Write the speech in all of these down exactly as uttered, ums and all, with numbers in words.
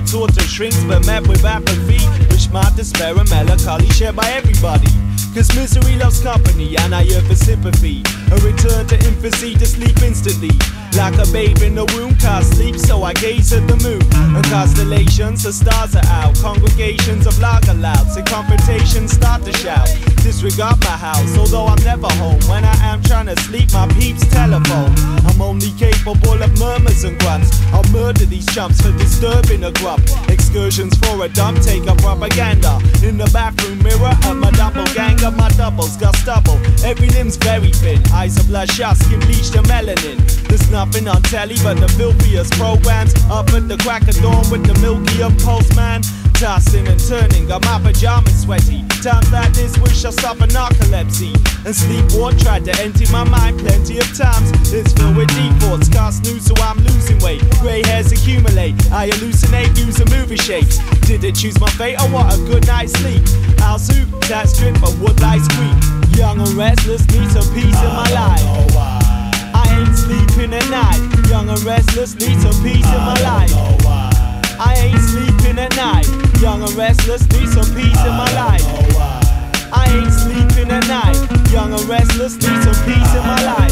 torture shrinks but met with apathy, which my despair and melancholy shared by everybody. Cause misery loves company and I yearn for sympathy. A return to infancy to sleep instantly. Like a babe in the womb, can't sleep, so I gaze at the moon. And constellations, the stars are out. Congregations of lager louds and confrontations start to shout. Disregard my house, although I'm never home. When I am trying to sleep, my peeps telephone. I'm only capable of murmurs and grunts. I'll murder these chumps for disturbing a grub. Excursions for a dump, take up propaganda. In the bathroom mirror of my doppelganger, my doubles got stubble. Every limb's very thin, eyes are bloodshot, skin bleached and melanin. There's nothing on telly but the filthiest programs. Up at the crack of dawn with the milkier postman. Tossing and turning, got my pajamas sweaty. Times like this wish I stop a narcolepsy. And sleep ward tried to empty my mind plenty of times. It's filled with deep thoughts, can't snooze so I'm losing weight. Grey hairs accumulate, I hallucinate, use of movie shapes. Did it choose my fate or what a good night's sleep? I'll soup, that strip but wood lights creep. Young and restless, need some peace in my life. I ain't sleeping at night. Young and restless, need some peace in my life. I ain't sleeping at night. Young and restless, need some peace in my life. I ain't sleeping at night. Young and restless, need some peace in my life.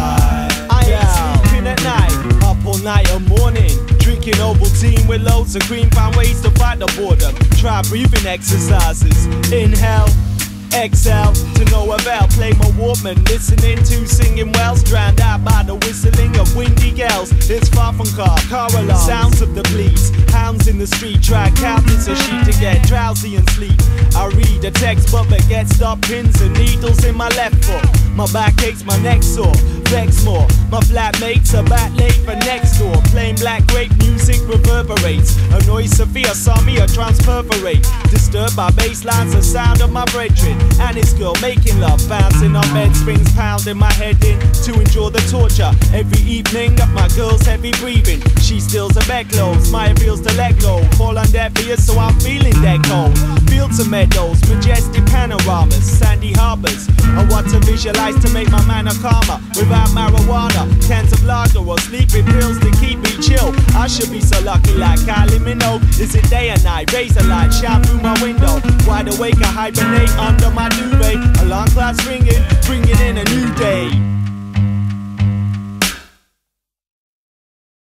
I ain't sleeping at night. Up all night or morning, drinking Ovaltine with loads of cream. Find ways to fight the boredom. Try breathing exercises. Inhale, exhale, to no avail. Play my Walkman, listening to singing wells, drowned out by the whistling of windy gales. It's far from car, car alarm, sounds of the police. Hounds in the street, try counting so she to get drowsy and sleep. I read a textbook that gets stop pins and needles in my left foot. My back aches, my neck sore, vex more. My flatmates are back late for next door. Plain black grape music reverberates. Annoy Sophia saw me a transperforate. Disturbed by bass lines, the sound of my brethren. And his girl making love, bouncing on bed springs, pounding my head in to endure the torture. Every evening of my girl's heavy breathing. She steals her bed clothes, my appeals to let go. Fall on deaf ears, so I'm feeling that cold. Fields and meadows, majestic panoramas, sandy harbors. And what to visualize to make my manner calmer. Without marijuana, cans of lager or sleeping pills to keep me chill. I should be so lucky like Kylie Minogue. Is it day or night? Razor light shout through my window. Wide awake, I hibernate under my duvet. Alarm clock ring